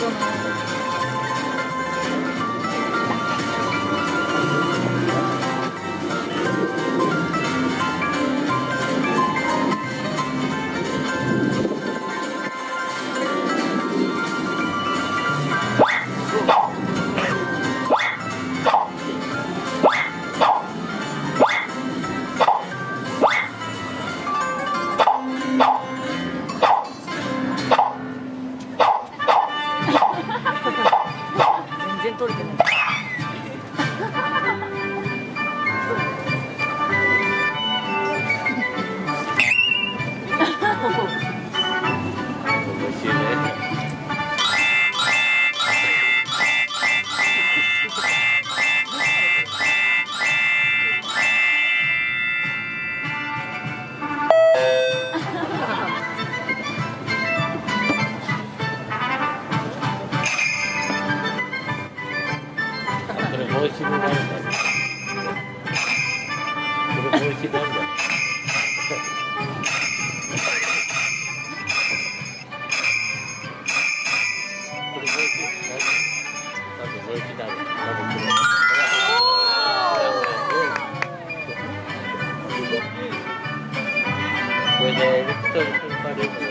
全然取れてない。 美味しくなるんだ。これ美味しくなるんだ。これ美味しくなる。多分美味しくなる。これでエレクトリックパレードや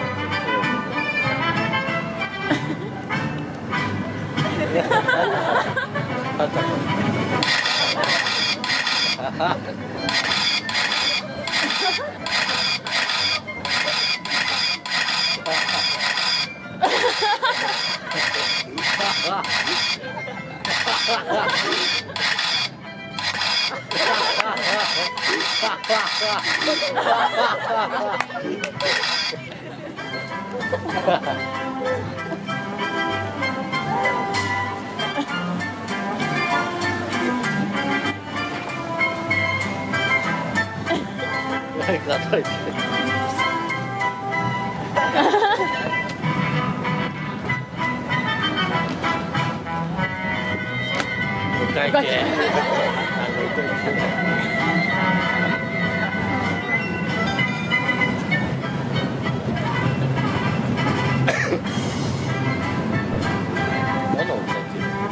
ってる。叩いて。お会計。何のお会計？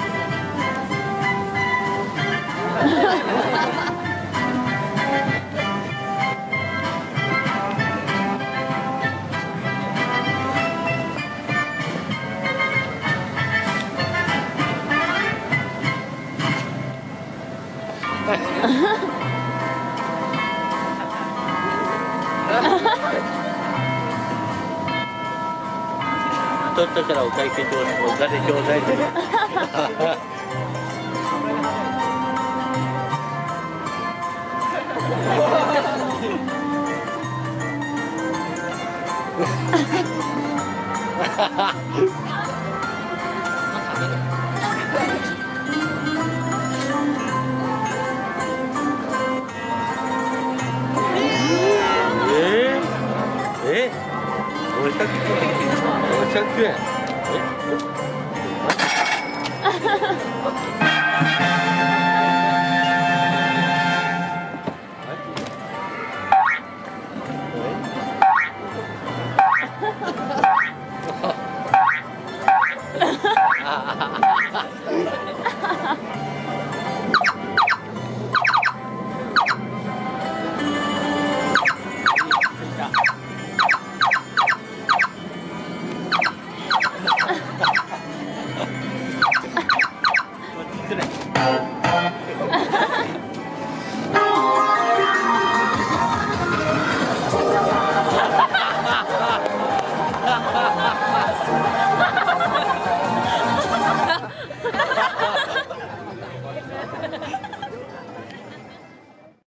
取ったからお会計とお金ちょうだいで。500円。失礼。